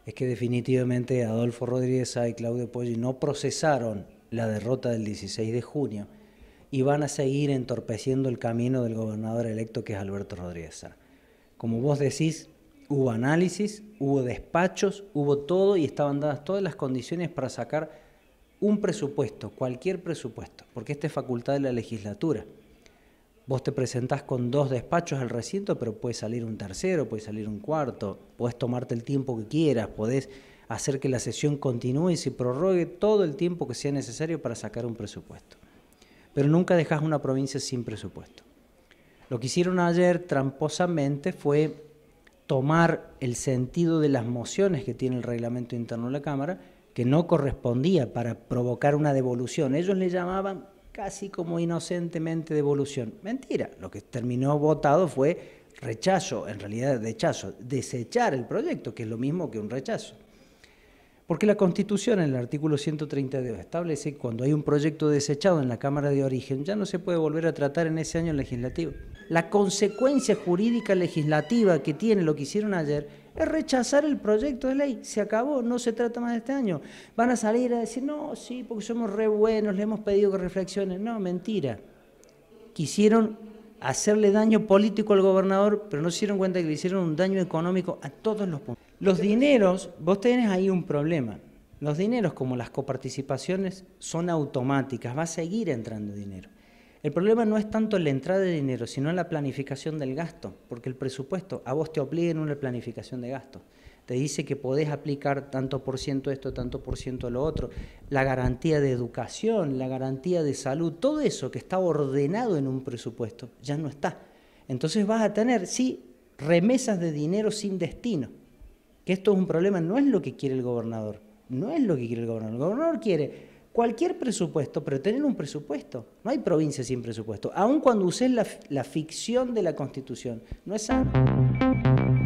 es que definitivamente Adolfo Rodríguez Sá y Claudio Poggi no procesaron la derrota del 16 de junio y van a seguir entorpeciendo el camino del gobernador electo, que es Alberto Rodríguez Sá. Como vos decís, hubo análisis, hubo despachos, hubo todo y estaban dadas todas las condiciones para sacar un presupuesto, cualquier presupuesto, porque esta es facultad de la legislatura. Vos te presentás con 2 despachos al recinto, pero puede salir un tercero, puede salir un cuarto, podés tomarte el tiempo que quieras, podés hacer que la sesión continúe y se prorrogue todo el tiempo que sea necesario para sacar un presupuesto. Pero nunca dejás una provincia sin presupuesto. Lo que hicieron ayer tramposamente fue tomar el sentido de las mociones que tiene el reglamento interno de la Cámara, que no correspondía para provocar una devolución. Ellos le llamaban casi como inocentemente devolución. Mentira, lo que terminó votado fue rechazo, en realidad rechazo, desechar el proyecto, que es lo mismo que un rechazo. Porque la Constitución, en el artículo 132, establece que cuando hay un proyecto desechado en la Cámara de Origen, ya no se puede volver a tratar en ese año legislativo. La consecuencia jurídica legislativa que tiene lo que hicieron ayer es rechazar el proyecto de ley. Se acabó, no se trata más de este año. Van a salir a decir, no, sí, porque somos re buenos, le hemos pedido que reflexione. No, mentira. Quisieron hacerle daño político al gobernador, pero no se dieron cuenta que le hicieron un daño económico a todos los puntos. Los dineros, vos tenés ahí un problema. Los dineros, como las coparticipaciones, son automáticas, va a seguir entrando dinero. El problema no es tanto la entrada de dinero, sino la planificación del gasto, porque el presupuesto a vos te obliga en una planificación de gasto. Te dice que podés aplicar tanto por ciento esto, tanto por ciento lo otro, la garantía de educación, la garantía de salud, todo eso que está ordenado en un presupuesto ya no está. Entonces vas a tener, sí, remesas de dinero sin destino, que esto es un problema, no es lo que quiere el gobernador, no es lo que quiere el gobernador. El gobernador quiere cualquier presupuesto, pero tener un presupuesto. No hay provincia sin presupuesto, aun cuando uses la ficción de la Constitución, no es sano.